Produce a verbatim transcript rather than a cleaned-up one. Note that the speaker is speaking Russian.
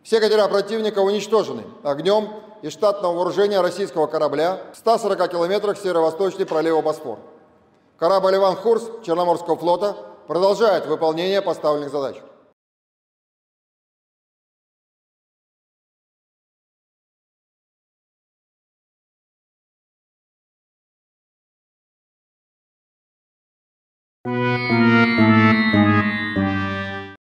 Все катера противника уничтожены огнем из штатного вооружения российского корабля в ста сорока километрах северо-восточнее пролива Босфор. Корабль «Иван Хурс» Черноморского флота продолжает выполнение поставленных задач. Thank you.